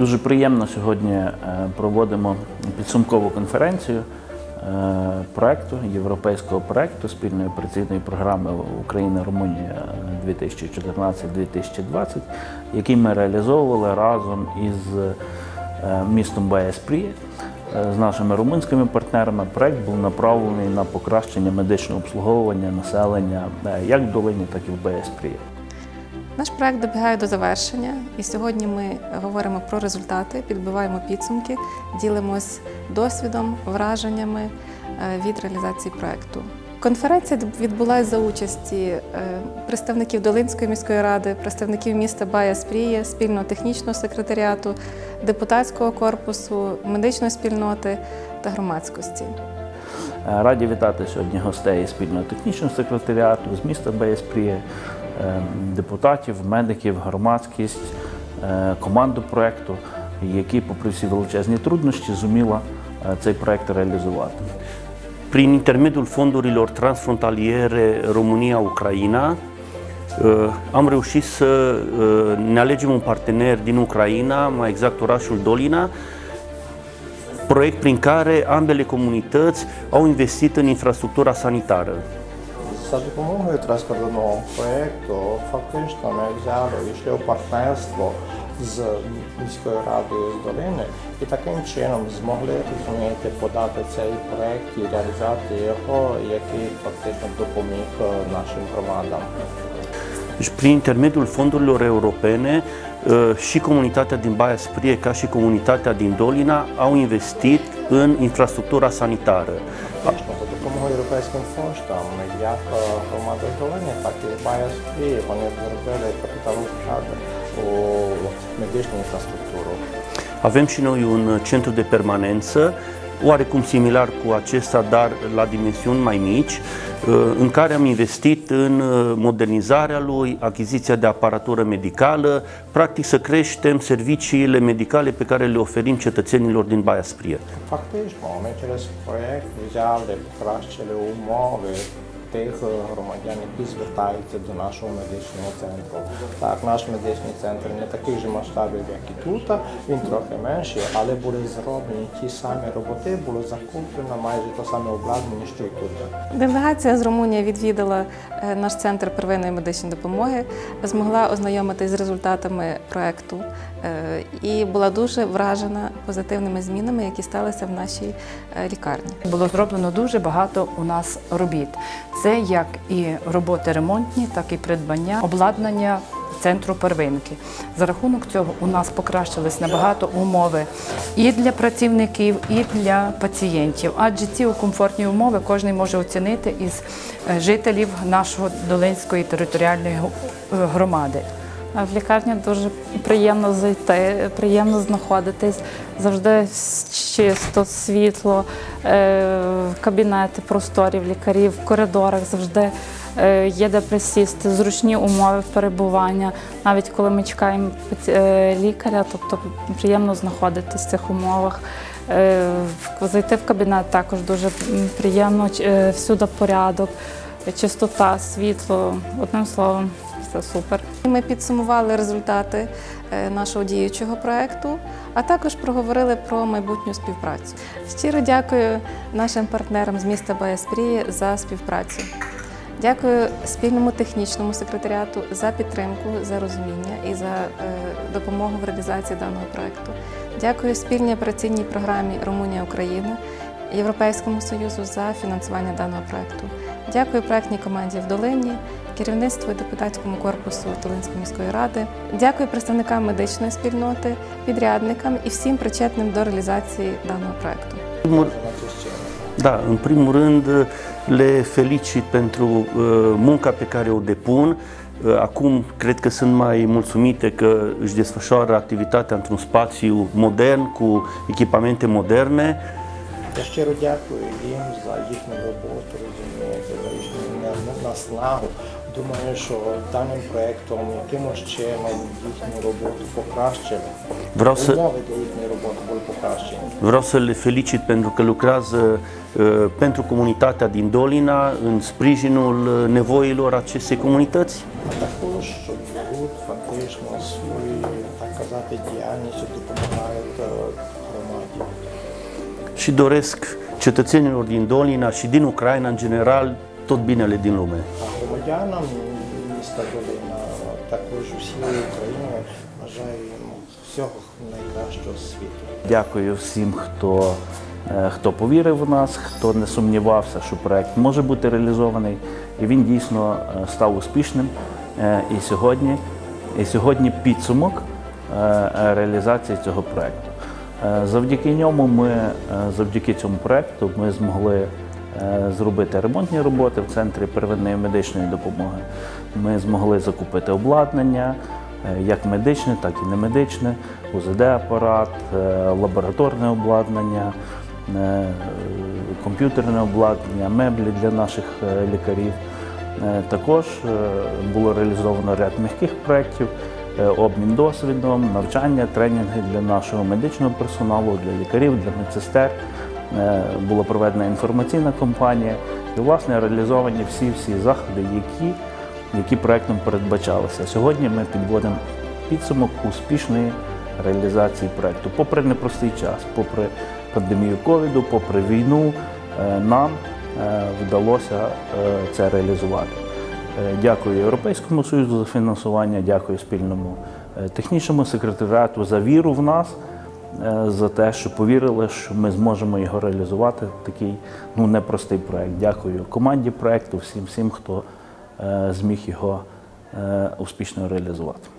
Дуже приємно сьогодні проводимо підсумкову конференцію проекту, європейського проекту спільної операційної програми Україна-Румунія 2014-2020, який ми реалізовували разом із містом Баяа-Спрія, з нашими румунськими партнерами. Проект був направлений на покращення медичного обслуговування населення як в Долині, так і в Баяа-Спрії. Наш проект добігає до завершення, і сьогодні ми говоримо про результати, підбиваємо підсумки, ділимось досвідом, враженнями від реалізації проекту. Конференція відбулася за участі представників Долинської міської ради, представників міста Баяа-Спрія, спільного технічного секретаріату, депутатського корпусу, медичної спільноти та громадськості. Раді вітати сьогодні гостей спільного технічного секретаріату з міста Баяа-Спрія, депутатів, медиків, громадськість, команду проєкту, які, попри всі величезні труднощі, зуміла цей проєкт реалізувати. Prin intermediul fondurilor transfrontaliere România-Ucraina, am reușit să ne alegem un partener din Ucraina, mai exact orașul Dolina, proiect prin care ambele comunități au investit în infrastructura sanitară. За допомогою транскордонного проєкту фактично ми взяли і йшли у партнерство з міською радою з Долини і таким чином змогли, розумієте, подати цей проєкт і реалізувати його, який фактично допоміг нашим громадам. Deci, prin intermediul fondurilor europene, și comunitatea din Баяа-Сприя, ca și comunitatea din Dolina, au investit în infrastructura sanitară. За допомогою європейським коштам, як громади Долини, так і Баяа-Спрії, вони зробили капіталові вклади у медичну інфраструктуру. Avem și noi un centru de permanență, oarecum similar cu acesta, dar la dimensiuni mai mici, în care am investit în modernizarea lui, achiziția de aparatură medicală, practic să creștem serviciile medicale pe care le oferim cetățenilor din Баяа-Сприя. Фактично, ми через проєкт взяли, покращили умови тих громадян, які звертаються до нашого медичного центру. Так, наш медичний центр не таких же масштабів, як і тут, він трохи менший, але були зроблені ті самі роботи, було закуплено майже те саме обладнання, що і тут. Делегація з Румунії відвідала наш центр первинної медичної допомоги, змогла ознайомитись з результатами проєкту і була дуже вражена позитивними змінами, які сталися в нашій лікарні. Було зроблено дуже багато у нас робіт. Це як і роботи ремонтні, так і придбання обладнання центру первинки. За рахунок цього у нас покращились набагато умови і для працівників, і для пацієнтів. Адже ці комфортні умови кожен може оцінити із жителів нашої Долинської територіальної громади. В лікарні дуже приємно зайти, приємно знаходитись, завжди чисто, світло, кабінети, просторі в лікарів, в коридорах завжди є де присісти, зручні умови перебування. Навіть коли ми чекаємо лікаря, тобто приємно знаходитись в цих умовах. Зайти в кабінет також дуже приємно, всюди порядок, чистота, світло, одним словом. Це супер. Ми підсумували результати нашого діючого проєкту, а також проговорили про майбутню співпрацю. Щиро дякую нашим партнерам з міста Баяа-Спрія за співпрацю. Дякую спільному технічному секретаріату за підтримку, за розуміння і за допомогу в реалізації даного проєкту. Дякую спільній операційній програмі «Румунія-Україна», Європейському Союзу за фінансування даного проєкту. Дякую проєктній команді в Долині, керівництву і депутатському корпусу Долинської міської ради. Дякую представникам медичної спільноти, підрядникам і всім причетним до реалізації даного проєкту. Da, în primul rând le felicit pentru munca pe care o depun. Acum cred că sunt mai mulțumite că își desfășoară activitatea într-un spațiu modern, cu echipamente moderne. Я щиро дякую їм за їхню роботу, розумієте, за їхню наснагу. Думаю, що даним проєктом якимось чином їхню роботу покращили. Умови для їхньої роботи були покращені. Vreau să le felicit pentru că lucrează pentru comunitatea din Dolina, în sprijinul nevoilor acestei comunități. А також, щоб беруть фактично свою, так казати, діяльність допомагати grămadă. Și doresc cetățenilor din Dolina și din Ucraina în general tot binele din lume. А громадянам міста Долина, також всієї України бажаю їм всього найкращого світу. Дякую всім, хто повірив в нас, хто не сумнівався, що проект може бути реалізований. І він дійсно став успішним. І сьогодні підсумок реалізації цього проекту. Завдяки цьому проекту ми змогли зробити ремонтні роботи в центрі первинної медичної допомоги. Ми змогли закупити обладнання, як медичне, так і немедичне, УЗД-апарат, лабораторне обладнання, комп'ютерне обладнання, меблі для наших лікарів. Також було реалізовано ряд м'яких проєктів, обмін досвідом, навчання, тренінги для нашого медичного персоналу, для лікарів, для медсестер. Була проведена інформаційна кампанія і, власне, реалізовані всі заходи, які проєктом передбачалися. Сьогодні ми підводимо підсумок успішної реалізації проєкту. Попри непростий час, попри пандемію ковіду, попри війну, нам вдалося це реалізувати. Дякую Європейському Союзу за фінансування, дякую спільному технічному секретаріату за віру в нас, за те, що повірили, що ми зможемо його реалізувати, такий непростий проєкт. Дякую команді проєкту, всім, хто зміг його успішно реалізувати.